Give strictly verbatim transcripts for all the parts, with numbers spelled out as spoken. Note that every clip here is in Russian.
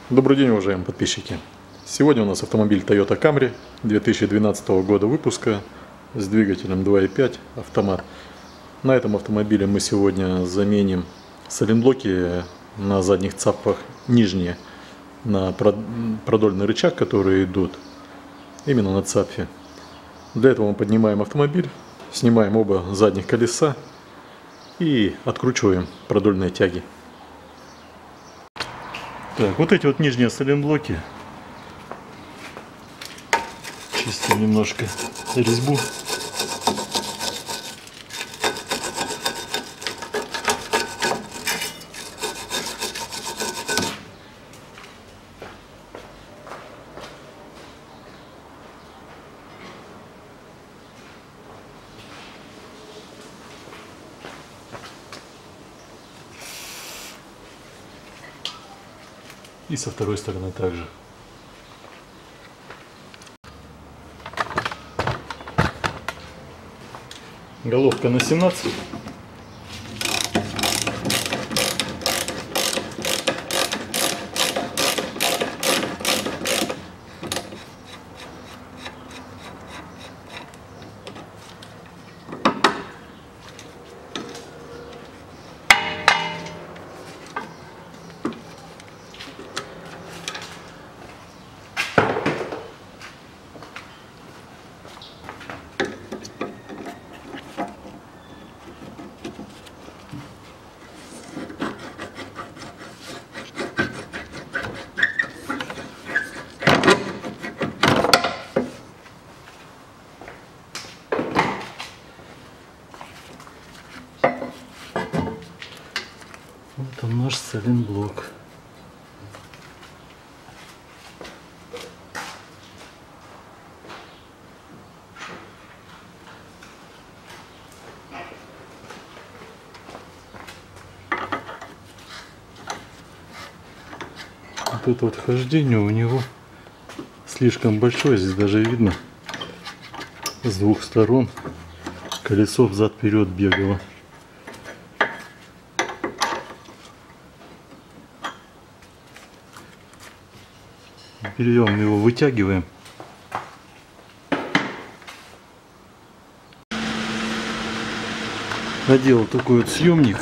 Добрый день, уважаемые подписчики! Сегодня у нас автомобиль Toyota Camry две тысячи двенадцатого года выпуска с двигателем два и пять автомат. На этом автомобиле мы сегодня заменим сайлентблоки на задних цапах нижние на продольный рычаг, которые идут именно на цапфе. Для этого мы поднимаем автомобиль, снимаем оба задних колеса и откручиваем продольные тяги. Так, вот эти вот нижние сайлентблоки. Чистим немножко резьбу. И со второй стороны также. Головка на семнадцать. Вот он, наш сайлентблок. Вот это вот хождение у него слишком большое, здесь даже видно с двух сторон колесо взад-вперед бегало. Берем его, вытягиваем. Наделал такой вот съемник.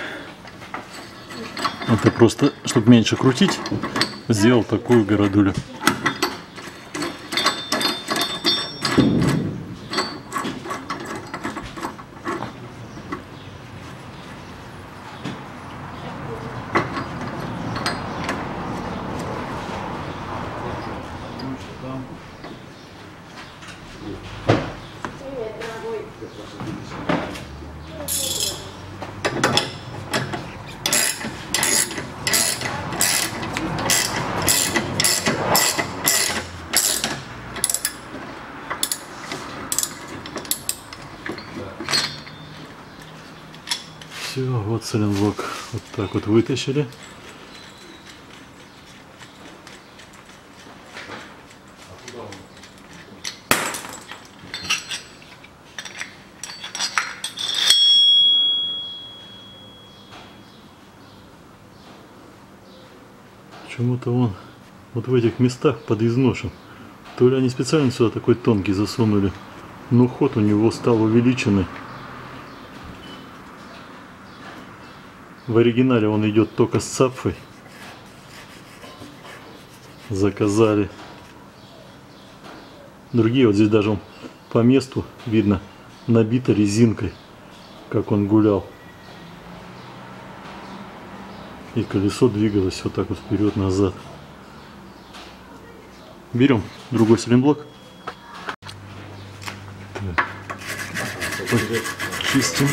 Это просто, чтобы меньше крутить, сделал такую городулю. Все, вот сайлентблок вот так вот вытащили. Почему-то он вот в этих местах подизношен. То ли они специально сюда такой тонкий засунули, но ход у него стал увеличенный. В оригинале он идет только с цапфой. Заказали. Другие, вот здесь даже он по месту видно набито резинкой, как он гулял. И колесо двигалось вот так вот вперед-назад. Берем другой сайлентблок. Чистим.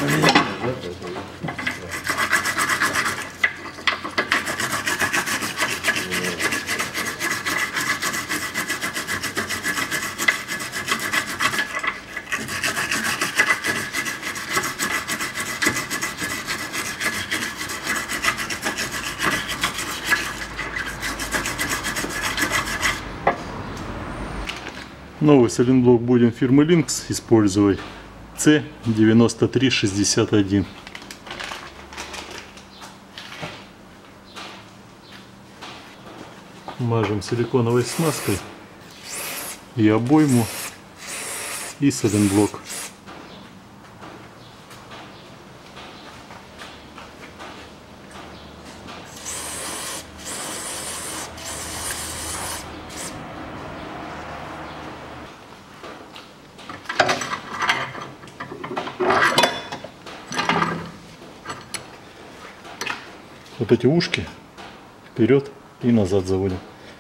Новый сайлентблок будем фирмы Lynx использовать си девяносто три шестьдесят один. Мажем силиконовой смазкой и обойму, и сайлентблок. Вот эти ушки вперед и назад заводим.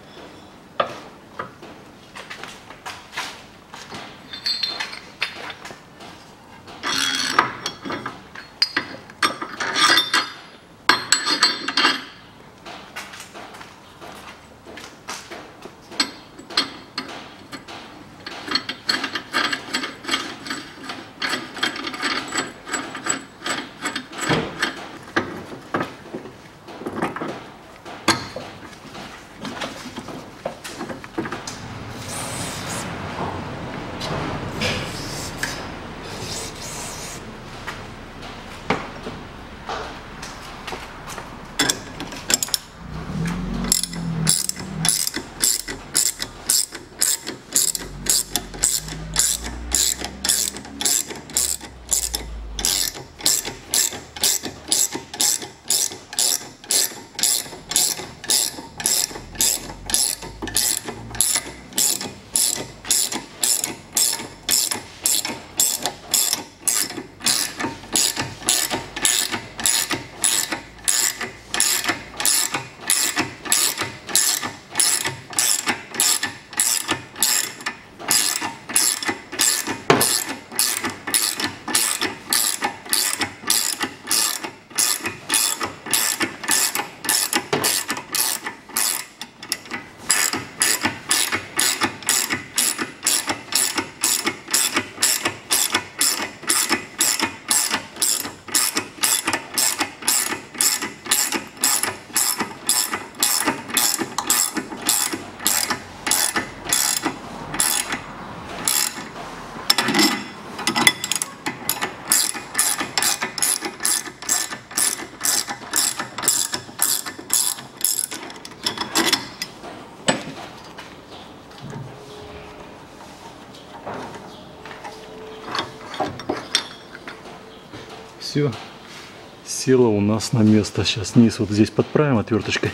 Все село у нас на место. Сейчас низ вот здесь подправим отверточкой.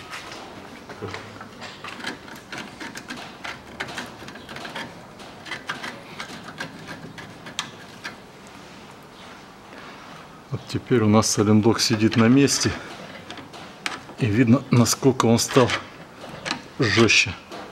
Вот теперь у нас сайлентблок сидит на месте. И видно, насколько он стал жестче.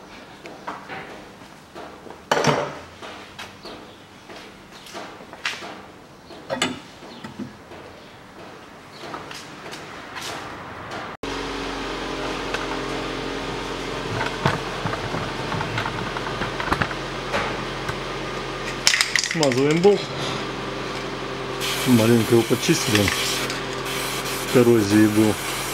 Смазываем болт. Маленько его почистили, он в коррозии был.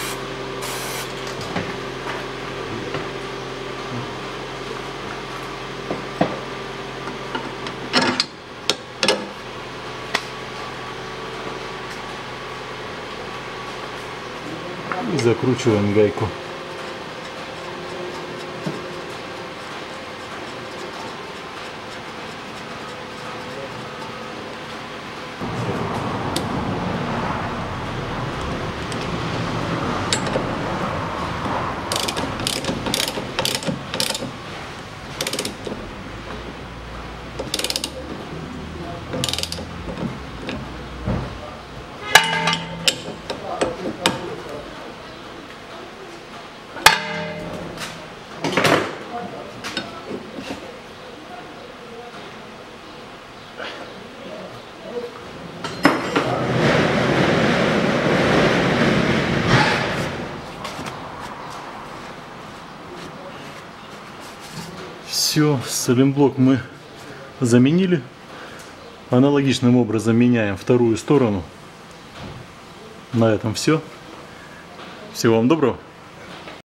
И закручиваем гайку. Все, сайлентблок мы заменили. Аналогичным образом меняем вторую сторону. На этом все. Всего вам доброго.